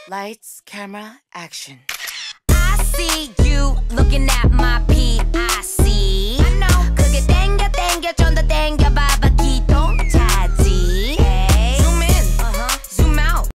Lights, camera, action. I see you looking at my pee